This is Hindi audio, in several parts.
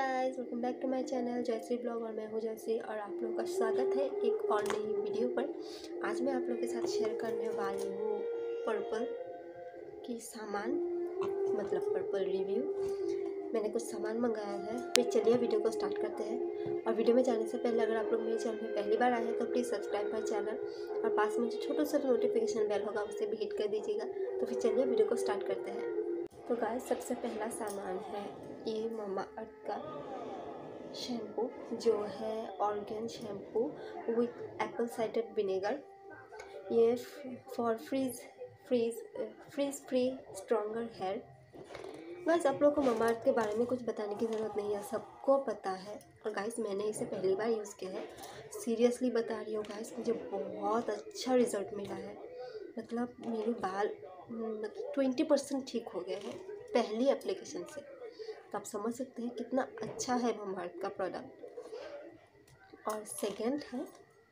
Guys, welcome back to my channel Jayshree blog. और मैं हूँ जयश्री और आप लोगों का स्वागत है एक और नई वीडियो पर। आज मैं आप लोगों के साथ शेयर करने वाली हूँ पर्पल की सामान, मतलब पर्पल रिव्यू। मैंने कुछ सामान मंगाया है। फिर चलिए वीडियो को स्टार्ट करते हैं। और वीडियो में जाने से पहले अगर आप लोग मेरे चैनल में पहली बार आए हैं तो प्लीज़ सब्सक्राइब माय चैनल और पास में जो छोटा सा नोटिफिकेशन बेल होगा उसे भी हिट कर दीजिएगा। तो फिर चलिए वीडियो को स्टार्ट करते हैं। तो गाइस, सबसे पहला सामान है ये मामाअर्थ का शैम्पू, जो है ऑर्गेन shampoo with apple cider vinegar. ये for frizz free stronger hair. बस आप लोगों को मामाअर्थ के बारे में कुछ बताने की ज़रूरत नहीं है, सबको पता है। और गाइस, मैंने इसे पहली बार यूज़ किया है। सीरियसली बता रही हूँ गाइस, मुझे बहुत अच्छा रिज़ल्ट मिला है। मतलब मेरे बाल 20% ठीक हो गए हैं पहली एप्लीकेशन से। तो आप समझ सकते हैं कितना अच्छा है मामाअर्थ का प्रोडक्ट। और सेकंड है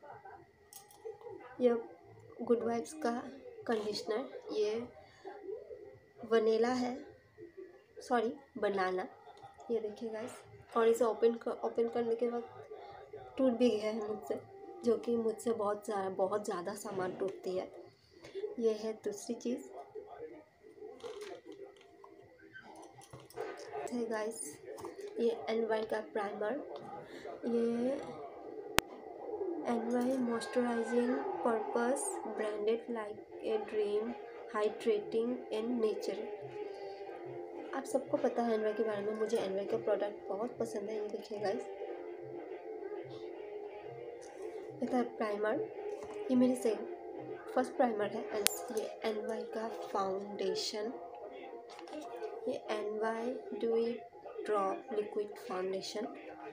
ये गुड वाइब्स का कंडीशनर। ये वनीला है, सॉरी बनाना। ये देखिए गाइस, और इसे ओपन करने के बाद टूट भी गया है मुझसे, जो कि मुझसे बहुत ज़्यादा सामान टूटती है। ये है दूसरी चीज़ है गाइस, ये NY का प्राइमर। ये NY moisturising purpose branded like a dream hydrating and nature. आप सबको पता है NY के बारे में। मुझे NY का प्रोडक्ट बहुत पसंद है। ये देखिए गाइस, ये था प्राइमर। ये मेरी से फर्स्ट प्राइमर है। ये NY का फाउंडेशन, ये NY dewy drop liquid foundation.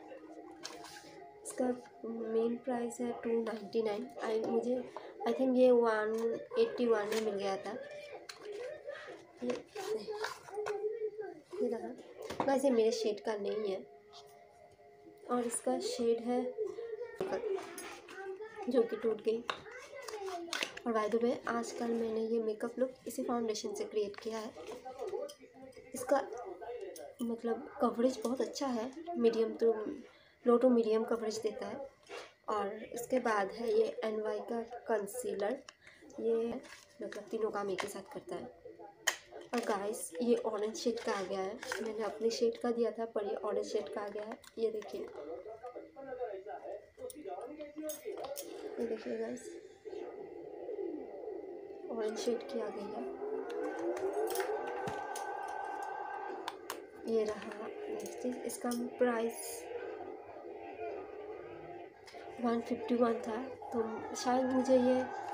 इसका मेन प्राइस है 299। आई थिंक ये 181 में मिल गया था। ये रहा। वैसे ये मेरे शेड का नहीं है, और इसका शेड है जो कि टूट गई। और बाय द वे, आजकल मैंने ये मेकअप लुक इसी फाउंडेशन से क्रिएट किया है। इसका मतलब कवरेज बहुत अच्छा है, लो टू मीडियम कवरेज देता है। और इसके बाद है ये NY का कंसीलर। ये मतलब तीनों काम एक ही साथ करता है। और गाइस, ये ऑरेंज शेड का आ गया है। मैंने अपने शेड का दिया था, पर ये ऑरेंज शेड का आ गया है। ये देखिए गाइस, ऑरेंज शेड की आ गई है। ये रहा नेक्स्ट चीज़। इसका प्राइस 151 था, तो शायद मुझे ये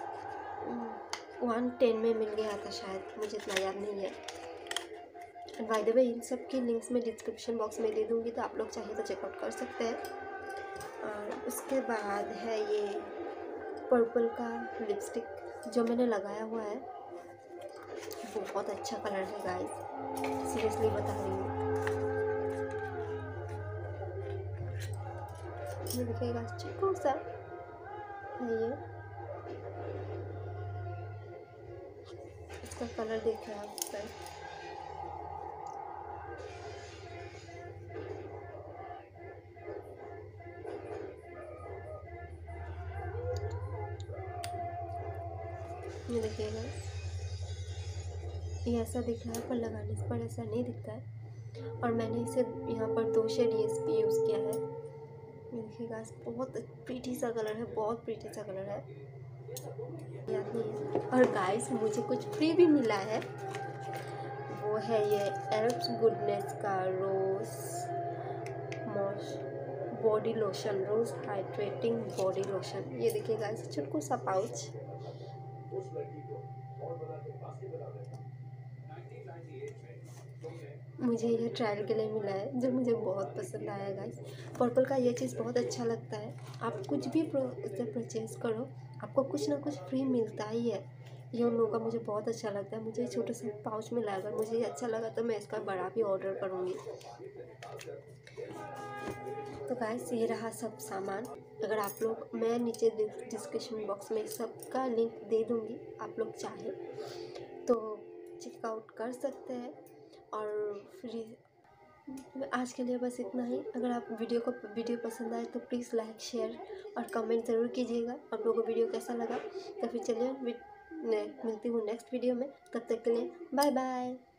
110 में मिल गया था शायद, मुझे इतना याद नहीं है। एंड बाय द वे, इन सब की लिंक्स मैं डिस्क्रिप्शन बॉक्स में दे दूँगी, तो आप लोग चाहे तो चेकआउट कर सकते हैं। और उसके बाद है ये पर्पल का लिपस्टिक, जो मैंने लगाया हुआ है। बहुत अच्छा कलर है गाइस, सीरियसली बता रही हूँ। ये देखिएगा, चिकू सा है ये। इसका कलर देख रहे हैं आप पर। ये देखिएगा, ये ऐसा दिख रहा है, पर लगाने पर ऐसा नहीं दिखता है। और मैंने इसे यहाँ पर 2 शेड ESP यूज़ किया है। ये देखिएगा, बहुत प्रीटी सा कलर है, बहुत प्रीटी सा कलर है, याद नहीं है। और गाइस, मुझे कुछ फ्री भी मिला है। वो है ये एल्फ गुडनेस का rose body lotion, rose hydrating body lotion. ये देखिए गाइस, छोटू सा पाउच। मुझे ये ट्रायल के लिए मिला है, जो मुझे बहुत पसंद आया गाइस। पर्पल का ये चीज़ बहुत अच्छा लगता है। आप कुछ भी उससे परचेज़ करो, आपको कुछ ना कुछ फ्री मिलता ही है। ये उन लोगों का मुझे बहुत अच्छा लगता है। मुझे छोटे से पाउच में लाकर मुझे ये अच्छा लगा, तो मैं इसका बड़ा भी ऑर्डर करूँगी। तो गाइस, ये रहा सब सामान। अगर आप लोग, मैं नीचे डिस्क्रिप्शन बॉक्स में सबका लिंक दे दूँगी, आप लोग चाहे तो चेकआउट कर सकते हैं। और फ्री आज के लिए बस इतना ही। अगर आप वीडियो पसंद आए तो प्लीज़ लाइक शेयर और कमेंट ज़रूर कीजिएगा आप लोगों को वीडियो कैसा लगा। तो फिर चलिए मिलती हूँ नेक्स्ट वीडियो में। तब तक के लिए बाय बाय।